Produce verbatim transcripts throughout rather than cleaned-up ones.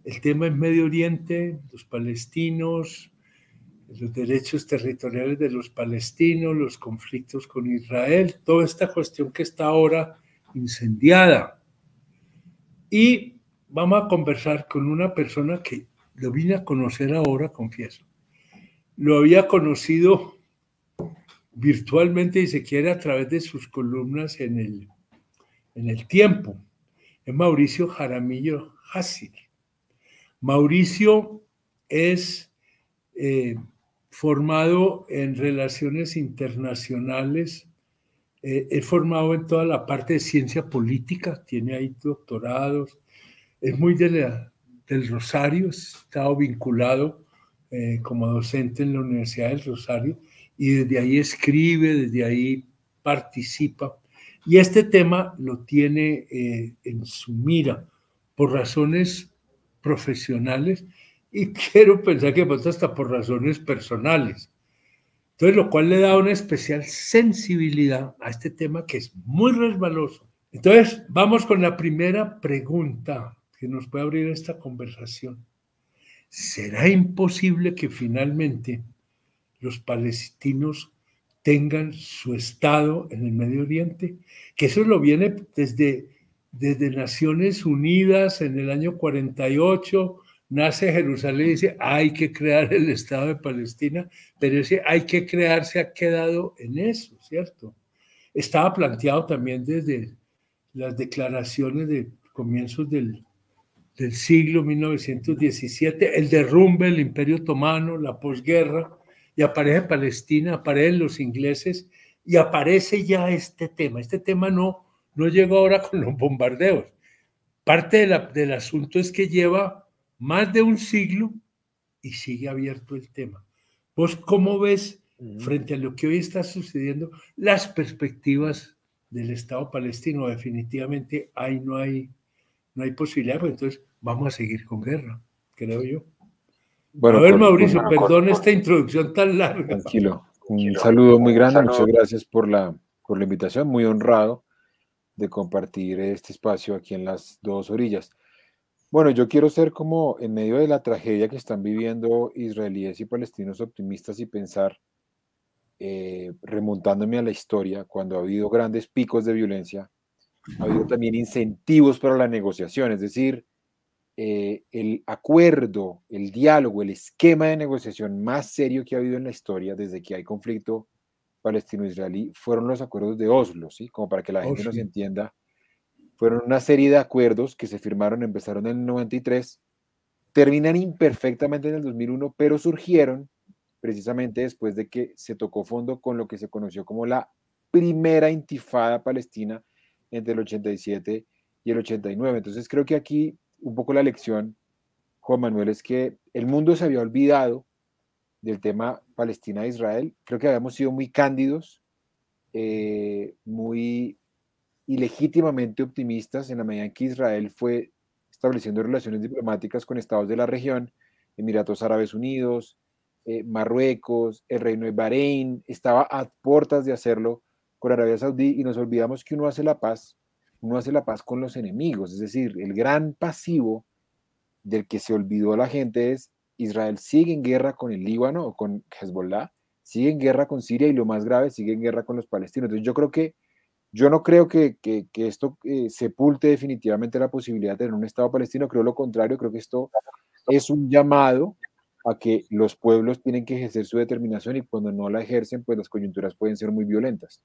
el tema es Medio Oriente, los palestinos, los derechos territoriales de los palestinos, los conflictos con Israel, toda esta cuestión que está ahora incendiada. Y vamos a conversar con una persona que lo vine a conocer ahora, confieso. Lo había conocido virtualmente y se quiere a través de sus columnas en el, en el Tiempo. Es Mauricio Jaramillo Hassid. Mauricio es eh, formado en relaciones internacionales, eh, es formado en toda la parte de ciencia política, tiene ahí doctorados, es muy de la, del Rosario, ha estado vinculado eh, como docente en la Universidad del Rosario y desde ahí escribe, desde ahí participa. Y este tema lo tiene eh, en su mira por razones profesionales y quiero pensar que hasta por razones personales. Entonces, lo cual le da una especial sensibilidad a este tema que es muy resbaloso. Entonces, vamos con la primera pregunta que nos puede abrir esta conversación. ¿Será imposible que finalmente los palestinos tengan su Estado en el Medio Oriente? Que eso lo viene desde, desde Naciones Unidas en el año cuarenta y ocho, nace Jerusalén y dice hay que crear el Estado de Palestina, pero ese hay que crear se ha quedado en eso, ¿cierto? Estaba planteado también desde las declaraciones de comienzos del, del siglo mil novecientos diecisiete, el derrumbe del Imperio Otomano, la posguerra, y aparece Palestina, aparecen los ingleses, y aparece ya este tema. Este tema no, no llegó ahora con los bombardeos. Parte de la, del asunto es que lleva más de un siglo y sigue abierto el tema. ¿Vos cómo ves, frente a lo que hoy está sucediendo, las perspectivas del Estado palestino? Definitivamente ahí no hay, no hay posibilidad, pues entonces vamos a seguir con guerra, creo yo. Bueno, a ver, con, Mauricio, con, perdón con, esta introducción tan larga. Tranquilo. Un saludo muy grande, muchas gracias por la, por la invitación, muy honrado de compartir este espacio aquí en las dos orillas. Bueno, yo quiero ser como en medio de la tragedia que están viviendo israelíes y palestinos optimistas y pensar, eh, remontándome a la historia, cuando ha habido grandes picos de violencia, ha habido también incentivos para la negociación, es decir, eh, el acuerdo, el diálogo, el esquema de negociación más serio que ha habido en la historia desde que hay conflicto palestino-israelí fueron los acuerdos de Oslo, ¿sí? Como para que la gente oh, sí. nos entienda. Fueron una serie de acuerdos que se firmaron, empezaron en el noventa y tres, terminan imperfectamente en el dos mil uno, pero surgieron precisamente después de que se tocó fondo con lo que se conoció como la primera intifada palestina entre el ochenta y siete y el ochenta y nueve. Entonces creo que aquí un poco la lección, Juan Manuel, es que el mundo se había olvidado del tema Palestina-Israel. Creo que habíamos sido muy cándidos, eh, muy ilegítimamente optimistas en la medida en que Israel fue estableciendo relaciones diplomáticas con estados de la región, Emiratos Árabes Unidos, eh, Marruecos, el Reino de Bahrein, estaba a puertas de hacerlo con Arabia Saudí, y nos olvidamos que uno hace la paz, uno hace la paz con los enemigos, es decir, el gran pasivo del que se olvidó la gente es Israel sigue en guerra con el Líbano o con Hezbollah, sigue en guerra con Siria y lo más grave, sigue en guerra con los palestinos. Entonces yo creo que Yo no creo que, que, que esto eh, sepulte definitivamente la posibilidad de tener un Estado palestino, creo lo contrario, creo que esto es un llamado a que los pueblos tienen que ejercer su determinación y cuando no la ejercen, pues las coyunturas pueden ser muy violentas.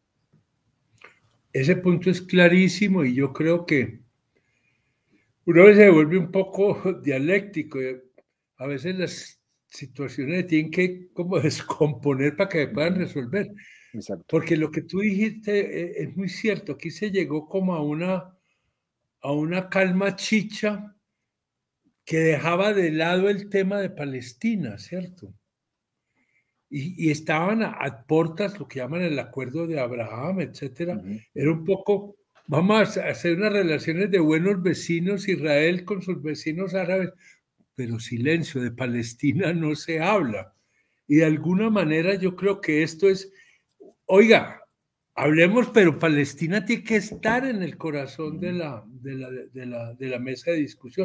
Ese punto es clarísimo y yo creo que uno a veces se vuelve un poco dialéctico. A veces las situaciones tienen que como descomponer para que se puedan resolver. Exacto. Porque lo que tú dijiste es muy cierto. Aquí se llegó como a una, a una calma chicha que dejaba de lado el tema de Palestina, ¿cierto? Y, y estaban a, a portas, lo que llaman el acuerdo de Abraham, etcétera. Uh-huh. Era un poco, vamos a hacer unas relaciones de buenos vecinos, Israel con sus vecinos árabes, pero silencio, de Palestina no se habla. Y de alguna manera yo creo que esto es, oiga, hablemos, pero Palestina tiene que estar en el corazón de la, de la, de la, de la mesa de discusión.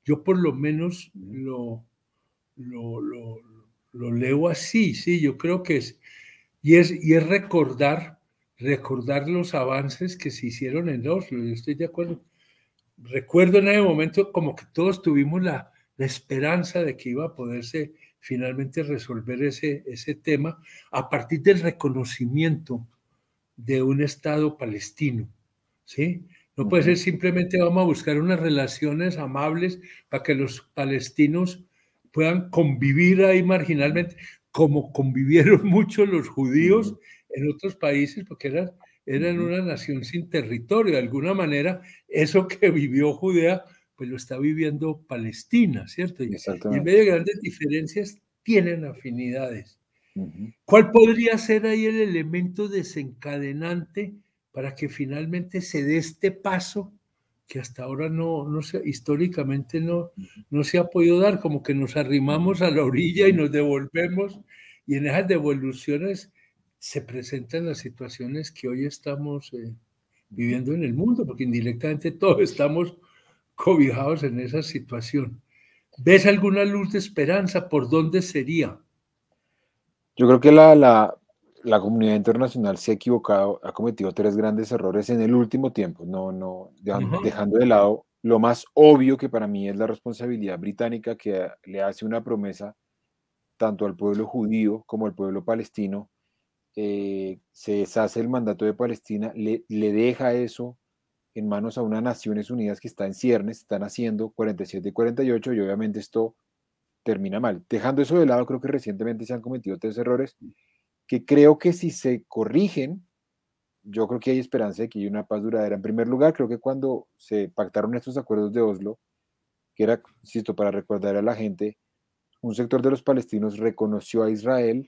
Yo por lo menos lo, lo, lo, lo leo así, sí, yo creo que es, y es, y es recordar, recordar los avances que se hicieron en Oslo, yo estoy de acuerdo. Recuerdo en ese momento como que todos tuvimos la, la esperanza de que iba a poderse finalmente resolver ese, ese tema a partir del reconocimiento de un Estado palestino, ¿sí? No puede ser simplemente vamos a buscar unas relaciones amables para que los palestinos puedan convivir ahí marginalmente, como convivieron muchos los judíos en otros países, porque eran, eran una nación sin territorio. De alguna manera, eso que vivió Judea, pues lo está viviendo Palestina, ¿cierto? Y, y en medio de grandes diferencias, tienen afinidades. Uh-huh. ¿Cuál podría ser ahí el elemento desencadenante para que finalmente se dé este paso que hasta ahora no, no se, históricamente no, no se ha podido dar? Como que nos arrimamos a la orilla y nos devolvemos, y en esas devoluciones se presentan las situaciones que hoy estamos eh, viviendo en el mundo, porque indirectamente todos estamos cobijados en esa situación. ¿Ves alguna luz de esperanza? ¿Por dónde sería? Yo creo que la, la, la comunidad internacional se ha equivocado, ha cometido tres grandes errores en el último tiempo, no, no, dejando, uh-huh. dejando de lado lo más obvio que para mí es la responsabilidad británica, que le hace una promesa tanto al pueblo judío como al pueblo palestino, eh, se deshace el mandato de Palestina, le, le deja eso en manos a unas Naciones Unidas que está en ciernes, están haciendo cuarenta y siete y cuarenta y ocho, y obviamente esto termina mal. Dejando eso de lado, creo que recientemente se han cometido tres errores que creo que si se corrigen, yo creo que hay esperanza de que haya una paz duradera. En primer lugar, creo que cuando se pactaron estos acuerdos de Oslo, que era, insisto, para recordar a la gente, un sector de los palestinos reconoció a Israel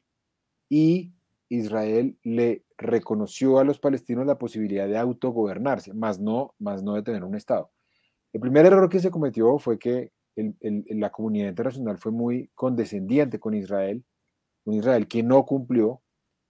y Israel le reconoció a los palestinos la posibilidad de autogobernarse, más no, más no de tener un Estado. El primer error que se cometió fue que el, el, la comunidad internacional fue muy condescendiente con Israel, un Israel que no cumplió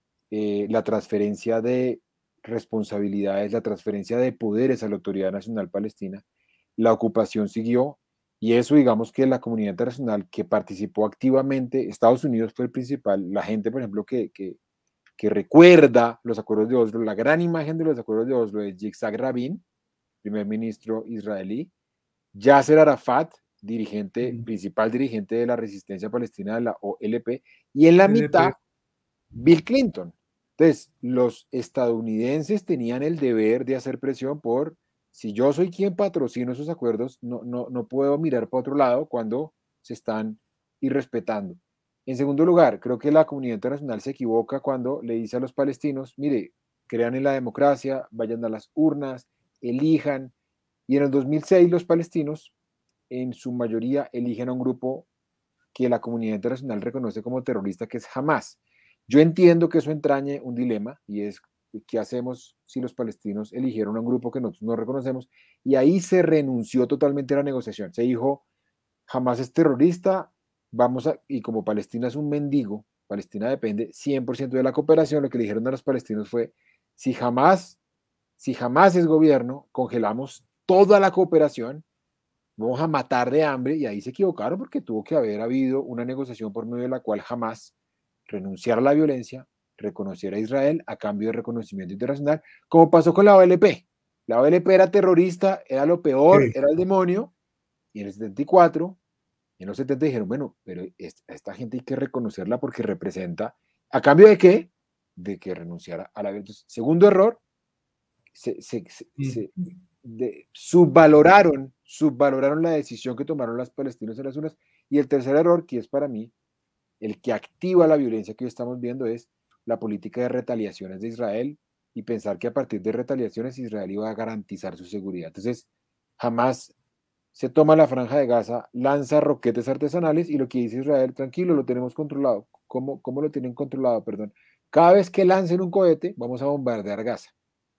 eh, la transferencia de responsabilidades, la transferencia de poderes a la Autoridad Nacional Palestina. La ocupación siguió, y eso, digamos que la comunidad internacional que participó activamente, Estados Unidos fue el principal, la gente, por ejemplo, que, que, que recuerda los acuerdos de Oslo, la gran imagen de los acuerdos de Oslo es Yitzhak Rabin, primer ministro israelí, Yasser Arafat, dirigente, mm. principal dirigente de la resistencia palestina de la O L P, y en la L P. Mitad, Bill Clinton. Entonces, los estadounidenses tenían el deber de hacer presión por, si yo soy quien patrocino esos acuerdos, no, no, no puedo mirar para otro lado cuando se están irrespetando. En segundo lugar, creo que la comunidad internacional se equivoca cuando le dice a los palestinos, mire, crean en la democracia, vayan a las urnas, elijan. Y en el dos mil seis los palestinos, en su mayoría, eligen a un grupo que la comunidad internacional reconoce como terrorista, que es Hamas. Yo entiendo que eso entrañe un dilema, y es, ¿qué hacemos si los palestinos eligieron a un grupo que nosotros no reconocemos? Y ahí se renunció totalmente a la negociación. Se dijo, Hamas es terrorista, vamos a, y como Palestina es un mendigo, Palestina depende cien por ciento de la cooperación, lo que le dijeron a los palestinos fue, si Hamas, si Hamas es gobierno, congelamos toda la cooperación, vamos a matar de hambre, y ahí se equivocaron porque tuvo que haber habido una negociación por medio de la cual Hamas renunciara a la violencia, reconociera a Israel a cambio de reconocimiento internacional, como pasó con la O L P. La O L P era terrorista, era lo peor, sí. Era el demonio, y en el setenta y cuatro, en los setenta dijeron, bueno, pero a esta gente hay que reconocerla porque representa, ¿a cambio de qué? De que renunciara a la violencia. Segundo error, se, se, se, sí. se de, subvaloraron, subvaloraron la decisión que tomaron los palestinos en las urnas. Y el tercer error, que es para mí el que activa la violencia que hoy estamos viendo, es la política de retaliaciones de Israel, y pensar que a partir de retaliaciones Israel iba a garantizar su seguridad. Entonces, jamás se toma la franja de Gaza, lanza roquetes artesanales, y lo que dice Israel, tranquilo, lo tenemos controlado. ¿Cómo, cómo lo tienen controlado? Perdón. Cada vez que lancen un cohete, vamos a bombardear Gaza.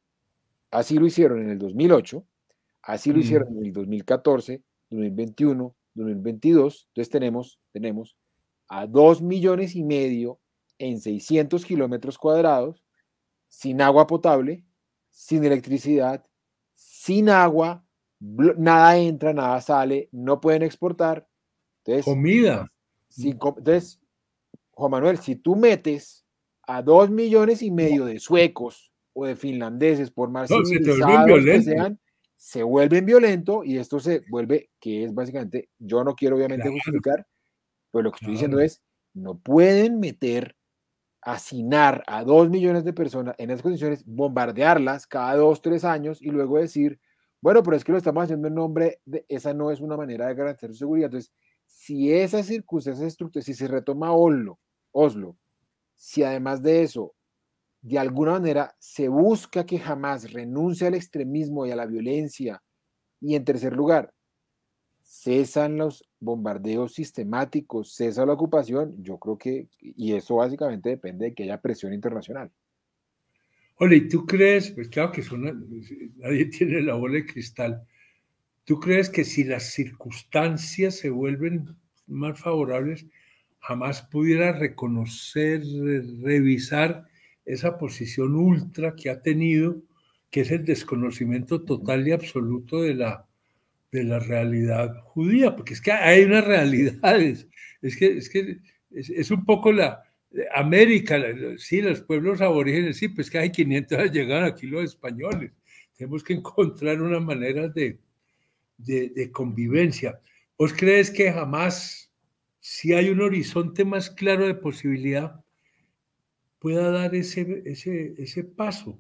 Así lo hicieron en el dos mil ocho, así lo hicieron en el dos mil catorce, dos mil veintiuno, dos mil veintidós. Entonces tenemos, tenemos a dos millones y medio en seiscientos kilómetros cuadrados, sin agua potable, sin electricidad, sin agua, nada entra, nada sale, no pueden exportar. Entonces, comida. Si, entonces, Juan Manuel, si tú metes a dos millones y medio de suecos o de finlandeses, por más No, civilizados que sean, se vuelven violentos y esto se vuelve, que es básicamente, yo no quiero obviamente claro, justificar, pero lo que estoy claro. diciendo es, no pueden meter, hacinar a dos millones de personas en esas condiciones, bombardearlas cada dos, tres años y luego decir, bueno, pero es que lo estamos haciendo en nombre de, esa no es una manera de garantizar su seguridad. Entonces, si esas circunstancias estructurales, si se retoma Oslo, Oslo, si además de eso, de alguna manera se busca que jamás renuncie al extremismo y a la violencia, y en tercer lugar, cesan los bombardeos sistemáticos, cesa la ocupación, yo creo que, y eso básicamente depende de que haya presión internacional. Oye, ¿y tú crees? Pues claro que son, nadie tiene la bola de cristal. ¿Tú crees que si las circunstancias se vuelven más favorables, jamás pudiera reconocer, revisar esa posición ultra que ha tenido, que es el desconocimiento total y absoluto de la, de la realidad judía? Porque es que hay unas realidades, es que es, que es, es un poco la América, sí, los pueblos aborígenes, sí, pues que hay quinientos llegaron aquí los españoles. Tenemos que encontrar una manera de De, de convivencia. ¿Vos crees que jamás, si hay un horizonte más claro de posibilidad, pueda dar ese, ese, ese paso?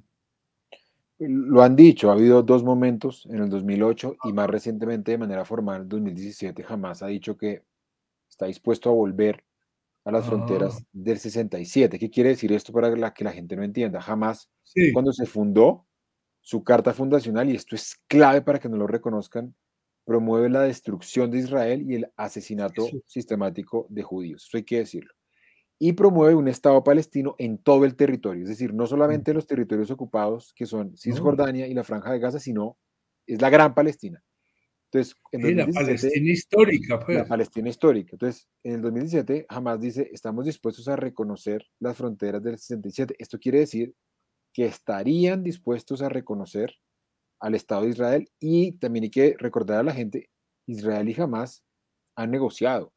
Lo han dicho, ha habido dos momentos en el dos mil ocho y más recientemente de manera formal en dos mil diecisiete. Jamás ha dicho que está dispuesto a volver a las ah. fronteras del sesenta y siete. ¿Qué quiere decir esto para la, que la gente no entienda? Jamás, sí. Cuando se fundó su carta fundacional, y esto es clave para que no lo reconozcan, promueve la destrucción de Israel y el asesinato sí. sistemático de judíos. Eso hay que decirlo. Y promueve un Estado palestino en todo el territorio, es decir, no solamente los territorios ocupados, que son Cisjordania no. y la Franja de Gaza, sino es la Gran Palestina. Entonces, en sí, dos mil diecisiete, la Palestina histórica, pues. La Palestina histórica. Entonces, en el dos mil diecisiete, Hamas dice, estamos dispuestos a reconocer las fronteras del sesenta y siete. Esto quiere decir que estarían dispuestos a reconocer al Estado de Israel, y también hay que recordar a la gente, Israel y Hamas han negociado.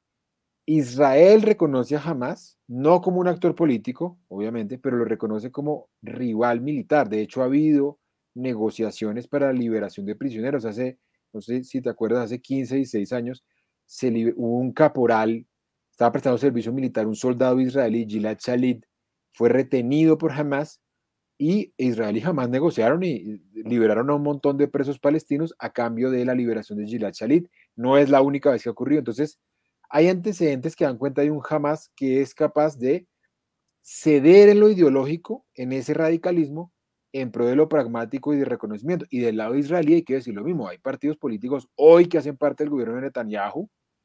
Israel reconoce a Hamas no como un actor político, obviamente, pero lo reconoce como rival militar. De hecho, ha habido negociaciones para la liberación de prisioneros. Hace, no sé si te acuerdas, hace quince, dieciséis años, se hubo un caporal, estaba prestando servicio militar, un soldado israelí, Gilad Shalit, fue retenido por Hamas, y Israel y Hamas negociaron y liberaron a un montón de presos palestinos a cambio de la liberación de Gilad Shalit. No es la única vez que ha ocurrido. Entonces, hay antecedentes que dan cuenta de un Hamas que es capaz de ceder en lo ideológico, en ese radicalismo, en pro de lo pragmático y de reconocimiento. Y del lado israelí hay que decir lo mismo. Hay partidos políticos hoy que hacen parte del gobierno de Netanyahu.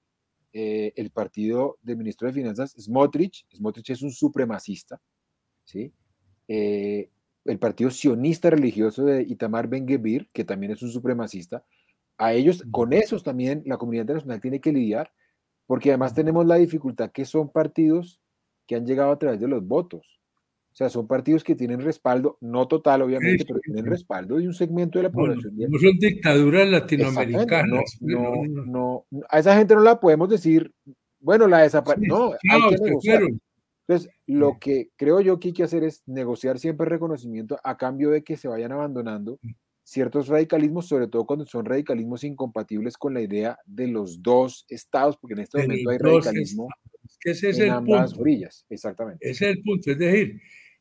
Eh, el partido del ministro de Finanzas, Smotrich. Smotrich es un supremacista, ¿sí? Eh, el partido sionista religioso de Itamar Ben-Gvir, que también es un supremacista. A ellos, con esos también la comunidad internacional tiene que lidiar, porque además tenemos la dificultad que son partidos que han llegado a través de los votos. O sea, son partidos que tienen respaldo, no total obviamente, sí, pero tienen respaldo de un segmento de la población. No, no son dictaduras latinoamericanas. No, no, no, no, a esa gente no la podemos decir, bueno, la desapareció. Sí, no, hay que negociar. Entonces, lo que creo yo que hay que hacer es negociar siempre reconocimiento a cambio de que se vayan abandonando ciertos radicalismos, sobre todo cuando son radicalismos incompatibles con la idea de los dos estados, porque en este de momento hay radicalismo es que ese es en el ambas punto. orillas. Exactamente. Ese es el punto. Es decir,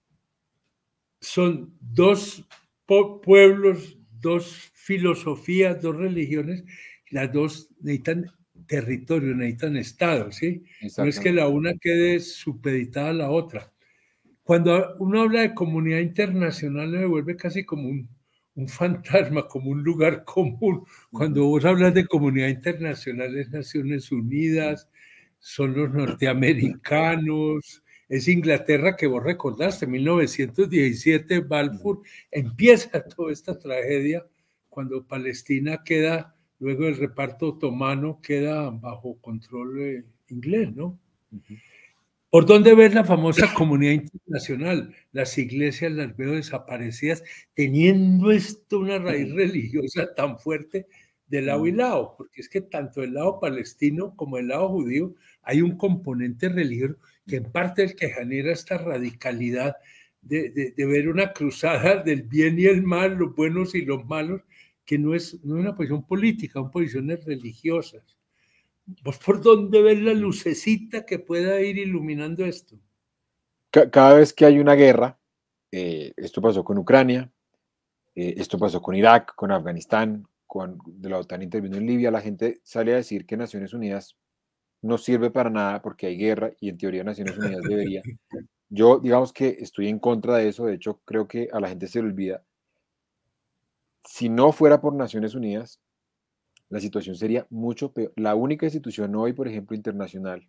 son dos pueblos, dos filosofías, dos religiones, las dos necesitan territorio, necesitan estado, ¿sí? No es que la una quede supeditada a la otra. Cuando uno habla de comunidad internacional, se vuelve casi como un, un fantasma, como un lugar común. Cuando uh-huh. vos hablas de comunidad internacional, es Naciones Unidas, son los norteamericanos, es Inglaterra, que vos recordaste, mil novecientos diecisiete, Balfour, empieza toda esta tragedia cuando Palestina queda, luego del reparto otomano, queda bajo control eh, inglés, ¿no? Uh-huh. ¿Por dónde ves la famosa comunidad internacional? Las iglesias las veo desaparecidas, teniendo esto una raíz religiosa tan fuerte, de lado y lado, porque es que tanto el lado palestino como el lado judío hay un componente religioso que en parte es el que genera esta radicalidad de, de, de ver una cruzada del bien y el mal, los buenos y los malos, que no es, no es una posición política, son posiciones religiosas. ¿Vos por dónde ves la lucecita que pueda ir iluminando esto? Cada vez que hay una guerra, eh, esto pasó con Ucrania, eh, esto pasó con Irak, con Afganistán, cuando la OTAN intervino en Libia, la gente sale a decir que Naciones Unidas no sirve para nada porque hay guerra y en teoría Naciones Unidas debería. Yo, digamos que estoy en contra de eso, de hecho creo que a la gente se le olvida. Si no fuera por Naciones Unidas, la situación sería mucho peor. La única institución hoy, por ejemplo, internacional,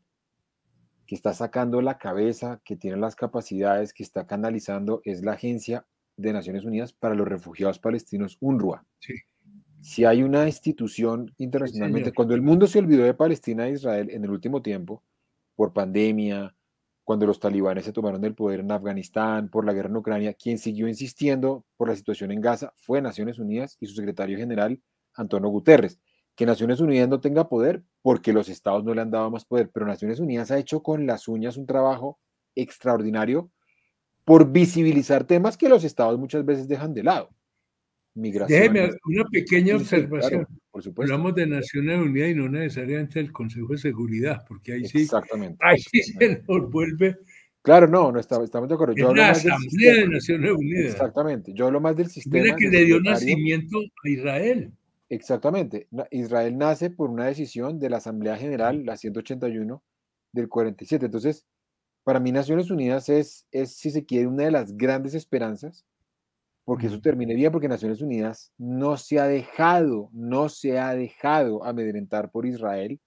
que está sacando la cabeza, que tiene las capacidades, que está canalizando, es la Agencia de Naciones Unidas para los Refugiados Palestinos, UNRWA. Sí. Si hay una institución internacionalmente, sí, cuando el mundo se olvidó de Palestina e Israel en el último tiempo, por pandemia, cuando los talibanes se tomaron el poder en Afganistán, por la guerra en Ucrania, quien siguió insistiendo por la situación en Gaza fue Naciones Unidas y su secretario general, Antonio Guterres. Que Naciones Unidas no tenga poder porque los estados no le han dado más poder, pero Naciones Unidas ha hecho con las uñas un trabajo extraordinario por visibilizar temas que los estados muchas veces dejan de lado. Migración. Déjeme una pequeña sí, observación. Claro, por supuesto. Hablamos de Naciones Unidas y no necesariamente del Consejo de Seguridad, porque ahí sí, exactamente, ahí sí se nos vuelve. Claro, no, no está, estamos de acuerdo. Yo es hablo la más Asamblea del sistema. de Naciones Unidas. Exactamente. Yo hablo más del sistema. Mira que le dio nacimiento a Israel. Exactamente. Israel nace por una decisión de la Asamblea General, la ciento ochenta y uno del cuarenta y siete. Entonces, para mí Naciones Unidas es, es, si se quiere, una de las grandes esperanzas, porque eso termine bien, porque Naciones Unidas no se ha dejado, no se ha dejado amedrentar por Israel,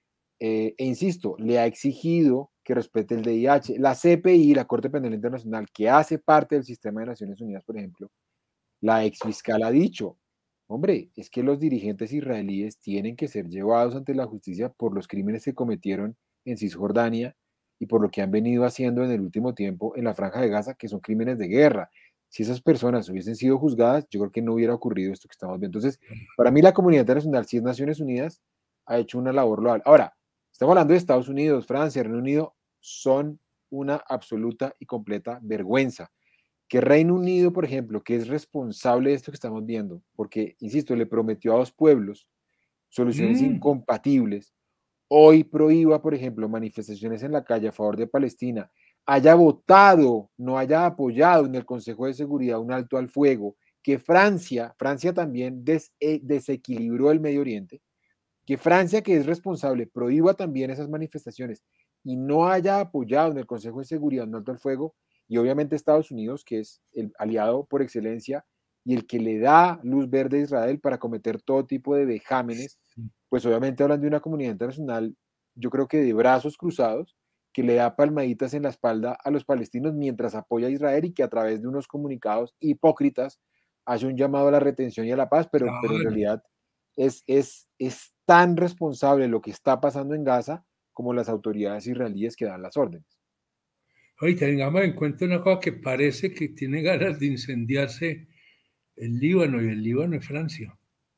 eh, e insisto, le ha exigido que respete el D I H. La C P I, la Corte Penal Internacional, que hace parte del sistema de Naciones Unidas, por ejemplo, la exfiscal ha dicho, hombre, es que los dirigentes israelíes tienen que ser llevados ante la justicia por los crímenes que cometieron en Cisjordania y por lo que han venido haciendo en el último tiempo en la Franja de Gaza, que son crímenes de guerra. Si esas personas hubiesen sido juzgadas, yo creo que no hubiera ocurrido esto que estamos viendo. Entonces, para mí la comunidad internacional, si es Naciones Unidas, ha hecho una labor loable. Ahora, estamos hablando de Estados Unidos, Francia, Reino Unido, son una absoluta y completa vergüenza. Que Reino Unido, por ejemplo, que es responsable de esto que estamos viendo, porque, insisto, le prometió a dos pueblos soluciones mm. incompatibles, hoy prohíba, por ejemplo, manifestaciones en la calle a favor de Palestina, haya votado, no haya apoyado en el Consejo de Seguridad un alto al fuego, que Francia, Francia también des, eh, desequilibró el Medio Oriente, que Francia, que es responsable, prohíba también esas manifestaciones y no haya apoyado en el Consejo de Seguridad un alto al fuego, y obviamente Estados Unidos, que es el aliado por excelencia y el que le da luz verde a Israel para cometer todo tipo de vejámenes, pues obviamente hablan de una comunidad internacional, yo creo que de brazos cruzados, que le da palmaditas en la espalda a los palestinos mientras apoya a Israel y que a través de unos comunicados hipócritas hace un llamado a la retención y a la paz, pero, claro. pero en realidad es, es, es tan responsable lo que está pasando en Gaza como las autoridades israelíes que dan las órdenes. Oye, tengamos en cuenta una cosa que parece que tiene ganas de incendiarse el Líbano, y el Líbano es Francia.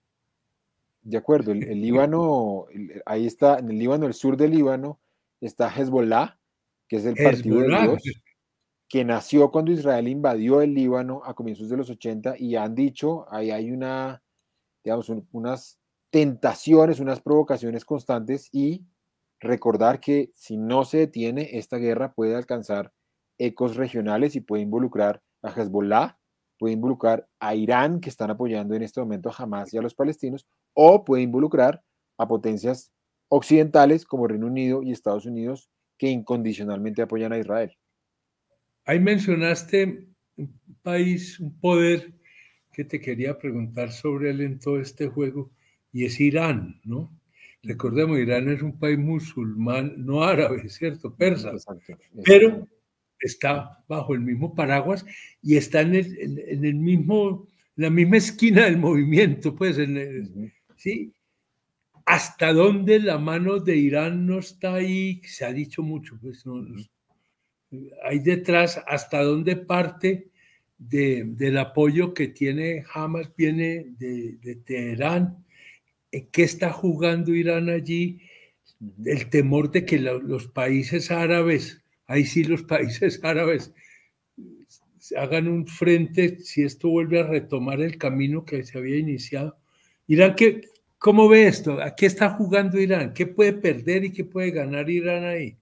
De acuerdo, el, el Líbano, el, ahí está, en el Líbano, el sur del Líbano, está Hezbollah, que es el partido de Dios, que nació cuando Israel invadió el Líbano a comienzos de los ochenta, y han dicho, ahí hay una, digamos, un, unas tentaciones, unas provocaciones constantes, y recordar que si no se detiene, esta guerra puede alcanzar ecos regionales y puede involucrar a Hezbollah, puede involucrar a Irán, que están apoyando en este momento a Hamas y a los palestinos, o puede involucrar a potencias occidentales como Reino Unido y Estados Unidos, que incondicionalmente apoyan a Israel. Ahí mencionaste un país, un poder que te quería preguntar sobre él en todo este juego, y es Irán, ¿no? Recordemos, Irán es un país musulmán, no árabe, ¿cierto? Persa. Exacto, exacto. Pero está bajo el mismo paraguas y está en, el, en, en el mismo, en la misma esquina del movimiento, pues, en el, uh-huh. ¿sí? ¿Hasta dónde la mano de Irán no está ahí? Se ha dicho mucho, pues, no, uh-huh. Hay detrás, hasta dónde parte de, del apoyo que tiene Hamas viene de, de Teherán. ¿Qué está jugando Irán allí? El temor de que lo, los países árabes, ahí sí los países árabes, hagan un frente si esto vuelve a retomar el camino que se había iniciado. Irán, ¿qué, ¿cómo ve esto? ¿A qué está jugando Irán? ¿Qué puede perder y qué puede ganar Irán ahí?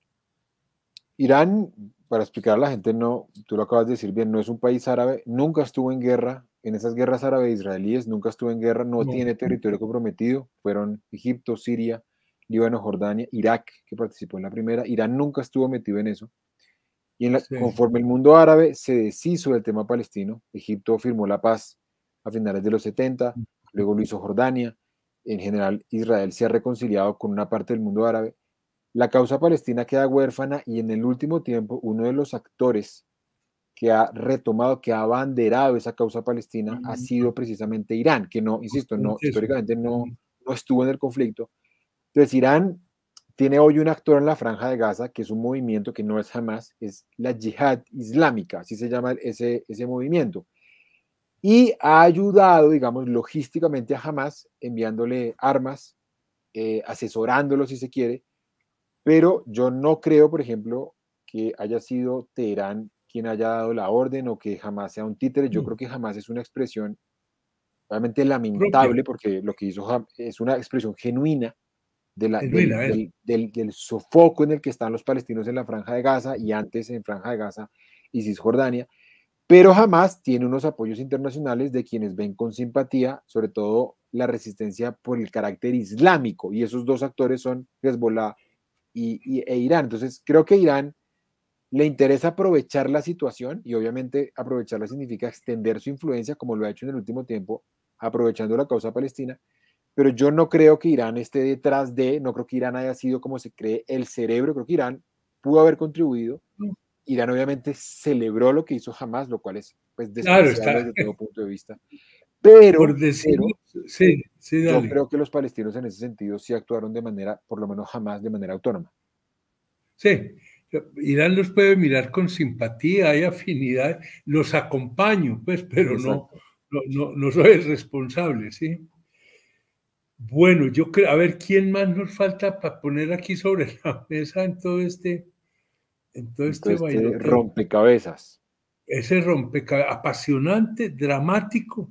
Irán, para explicar a la gente, no, tú lo acabas de decir bien, no es un país árabe, nunca estuvo en guerra, en esas guerras árabe-israelíes, nunca estuvo en guerra, no, no tiene territorio comprometido, fueron Egipto, Siria, Líbano, Jordania, Irak, que participó en la primera. Irán nunca estuvo metido en eso. Y en la, sí. conforme el mundo árabe se deshizo del tema palestino, Egipto firmó la paz a finales de los setenta, luego lo hizo Jordania, en general Israel se ha reconciliado con una parte del mundo árabe. La causa palestina queda huérfana y en el último tiempo uno de los actores que ha retomado, que ha abanderado esa causa palestina ha sido precisamente Irán, que no, insisto, no, históricamente no, no estuvo en el conflicto. Entonces Irán tiene hoy un actor en la Franja de Gaza, que es un movimiento que no es Hamas, es la Yihad Islámica, así se llama ese, ese movimiento. Y ha ayudado, digamos, logísticamente a Hamas, enviándole armas, eh, asesorándolo si se quiere, pero yo no creo, por ejemplo, que haya sido Teherán quien haya dado la orden o que Hamas sea un títere. Yo creo que Hamas es una expresión realmente lamentable porque lo que hizo Hamas es una expresión genuina de la, del, del, del, del sofoco en el que están los palestinos en la Franja de Gaza y antes en Franja de Gaza y Cisjordania, pero Hamas tiene unos apoyos internacionales de quienes ven con simpatía, sobre todo la resistencia por el carácter islámico, y esos dos actores son Hezbollah y, y, e Irán. Entonces creo que Irán le interesa aprovechar la situación, y obviamente aprovecharla significa extender su influencia, como lo ha hecho en el último tiempo, aprovechando la causa palestina, pero yo no creo que Irán esté detrás de, no creo que Irán haya sido, como se cree, el cerebro. Creo que Irán pudo haber contribuido. Irán obviamente celebró lo que hizo Hamas, lo cual es pues despreciable claro, desde todo punto de vista. Pero, Por decirlo, pero sí, sí, yo creo que los palestinos en ese sentido sí actuaron de manera, por lo menos Hamas, de manera autónoma. Sí, Irán los puede mirar con simpatía, hay afinidad, los acompaño, pues, pero no, no, no, no soy el responsable, ¿sí? Bueno, yo creo, a ver, ¿quién más nos falta para poner aquí sobre la mesa en todo este, en todo este, este bailoteo? Rompecabezas. Ese rompecabezas, apasionante, dramático,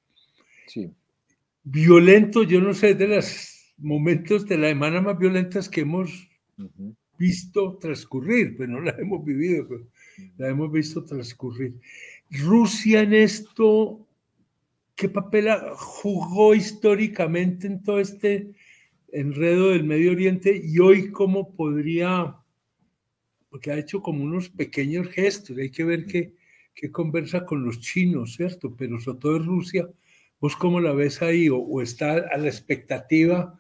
sí. violento, yo no sé, de los momentos de la semana más violentas que hemos uh-huh. visto transcurrir, pues no la hemos vivido, pero la hemos visto transcurrir. Rusia en esto, ¿qué papel jugó históricamente en todo este enredo del Medio Oriente y hoy cómo podría, porque ha hecho como unos pequeños gestos, hay que ver qué, qué conversa con los chinos, ¿cierto? Pero sobre todo en Rusia, ¿vos cómo la ves ahí? ¿O, o está a la expectativa?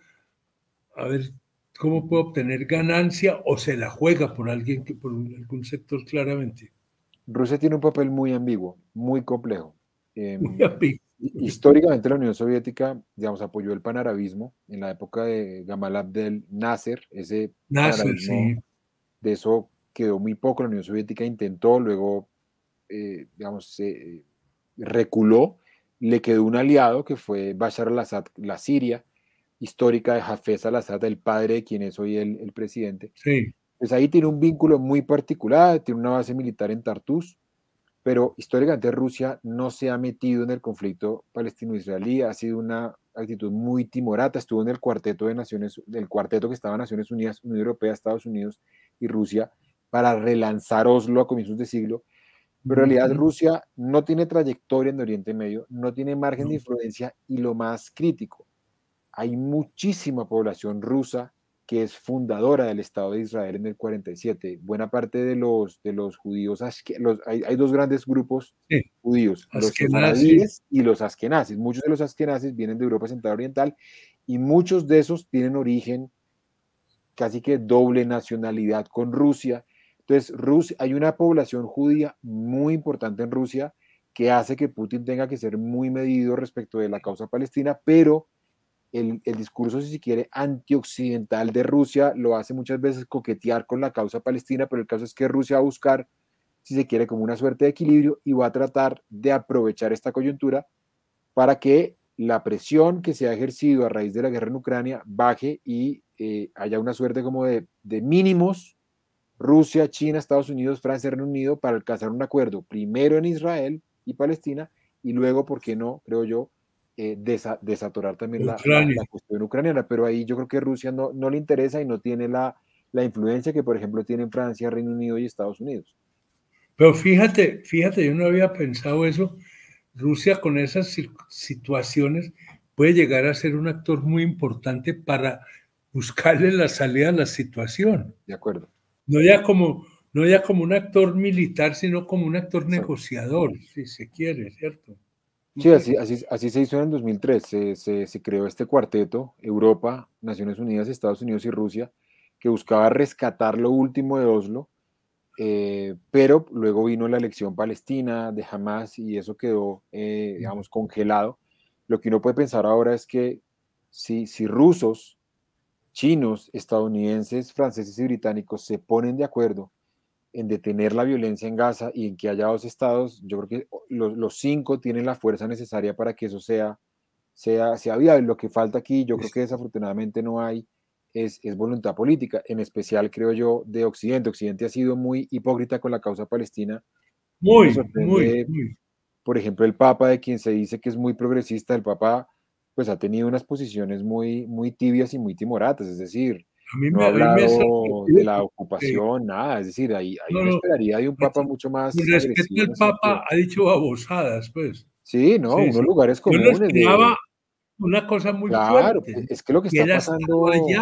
A ver cómo puede obtener ganancia o se la juega por alguien que por algún sector claramente. Rusia tiene un papel muy ambiguo, muy complejo. Eh, muy ambiguo. Históricamente la Unión Soviética, digamos, apoyó el panarabismo en la época de Gamal Abdel Nasser, ese Nasser, sí. De eso quedó muy poco. La Unión Soviética intentó, luego, eh, digamos, se eh, reculó, le quedó un aliado que fue Bashar al-Assad, la Siria histórica de Hafez al-Assad, el padre de quien es hoy el, el presidente. Sí. Pues ahí tiene un vínculo muy particular, tiene una base militar en Tartus, pero históricamente Rusia no se ha metido en el conflicto palestino-israelí, ha sido una actitud muy timorata, estuvo en el cuarteto de Naciones, del cuarteto que estaba Naciones Unidas, Unión Europea, Estados Unidos y Rusia, para relanzar Oslo a comienzos de siglo, pero en realidad Rusia no tiene trayectoria en Oriente Medio, no tiene margen de influencia, y lo más crítico, hay muchísima población rusa que es fundadora del Estado de Israel en el cuarenta y siete. Buena parte de los, de los judíos, los, hay, hay dos grandes grupos sí. judíos, los sefardíes y los askenazis. Muchos de los askenazis vienen de Europa Central Oriental y muchos de esos tienen origen casi que doble nacionalidad con Rusia. Entonces, Rusia, hay una población judía muy importante en Rusia que hace que Putin tenga que ser muy medido respecto de la causa palestina, pero El, el discurso, si se quiere, antioccidental de Rusia lo hace muchas veces coquetear con la causa palestina, pero el caso es que Rusia va a buscar, si se quiere, como una suerte de equilibrio y va a tratar de aprovechar esta coyuntura para que la presión que se ha ejercido a raíz de la guerra en Ucrania baje y eh, haya una suerte como de, de mínimos Rusia, China, Estados Unidos, Francia, Reino Unido para alcanzar un acuerdo primero en Israel y Palestina y luego, ¿por qué no? Creo yo, eh, desa, desatorar también la, la, la cuestión ucraniana, pero ahí yo creo que Rusia no, no le interesa y no tiene la, la influencia que, por ejemplo, tienen Francia, Reino Unido y Estados Unidos. Pero fíjate, fíjate, yo no había pensado eso. Rusia con esas situaciones puede llegar a ser un actor muy importante para buscarle la salida a la situación. De acuerdo. No ya como, no ya como un actor militar, sino como un actor Exacto. negociador, si se quiere, ¿cierto? Sí, así, así, así se hizo en el dos mil tres. Se, se, se creó este cuarteto, Europa, Naciones Unidas, Estados Unidos y Rusia, que buscaba rescatar lo último de Oslo, eh, pero luego vino la elección palestina de Hamas y eso quedó, eh, digamos, congelado. Lo que uno puede pensar ahora es que si, si rusos, chinos, estadounidenses, franceses y británicos se ponen de acuerdo en detener la violencia en Gaza y en que haya dos estados, yo creo que los, los cinco tienen la fuerza necesaria para que eso sea, sea, sea viable. Lo que falta aquí, yo creo que desafortunadamente no hay, es, es voluntad política, en especial, creo yo, de Occidente. Occidente ha sido muy hipócrita con la causa palestina. Muy, muy, muy. Por ejemplo, el Papa, de quien se dice que es muy progresista, el Papa pues ha tenido unas posiciones muy, muy tibias y muy timoratas, es decir, a mí no me, ha hablado me de la ocupación, sí. nada, es decir, ahí, ahí no, uno no, esperaría de un Papa mucho más con respecto al Papa, sentido. ha dicho babosadas, pues. Sí, no, sí, unos sí. lugares comunes. Yo no esperaba de... una cosa muy claro, fuerte. es que lo que está pasando allá.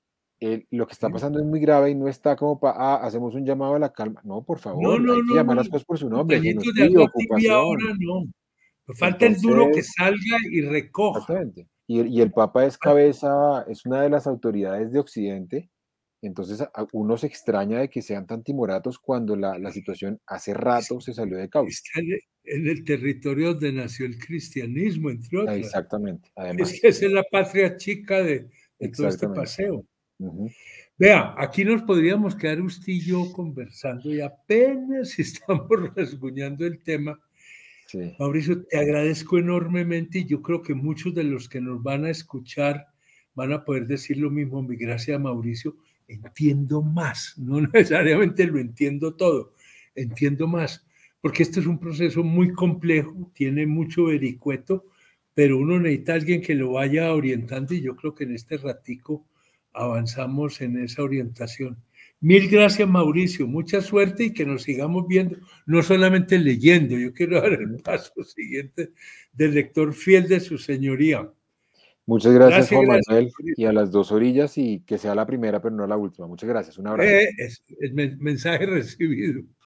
Eh, lo que está pasando es muy grave y no está como para, ah, hacemos un llamado a la calma. No, por favor, no, no, hay que no, llamar no. las cosas por su nombre, Pañitos genocidio, de agua ocupación. tibia ahora no. Falta Entonces, el duro que salga y recoja. Exactamente. Y, y el Papa es cabeza, es una de las autoridades de Occidente. Entonces, a, uno se extraña de que sean tan timoratos cuando la, la situación hace rato se salió de cauce. Está en el, en el territorio donde nació el cristianismo, entre otras. Exactamente. Además. Es que esa es la patria chica de, de todo este paseo. Uh-huh. Vea, aquí nos podríamos quedar usted y yo conversando y apenas estamos rasguñando el tema. Sí. Mauricio, te agradezco enormemente y yo creo que muchos de los que nos van a escuchar van a poder decir lo mismo. Mi gracias, Mauricio. Entiendo más, no necesariamente lo entiendo todo, entiendo más, porque este es un proceso muy complejo, tiene mucho vericueto, pero uno necesita a alguien que lo vaya orientando y yo creo que en este ratico avanzamos en esa orientación. Mil gracias, Mauricio, mucha suerte y que nos sigamos viendo, no solamente leyendo, yo quiero dar el paso siguiente del lector fiel de su señoría. Muchas gracias, gracias Juan gracias, Manuel, Mauricio. Y a las dos orillas y que sea la primera, pero no la última. Muchas gracias, un abrazo. Eh, es, es mensaje recibido.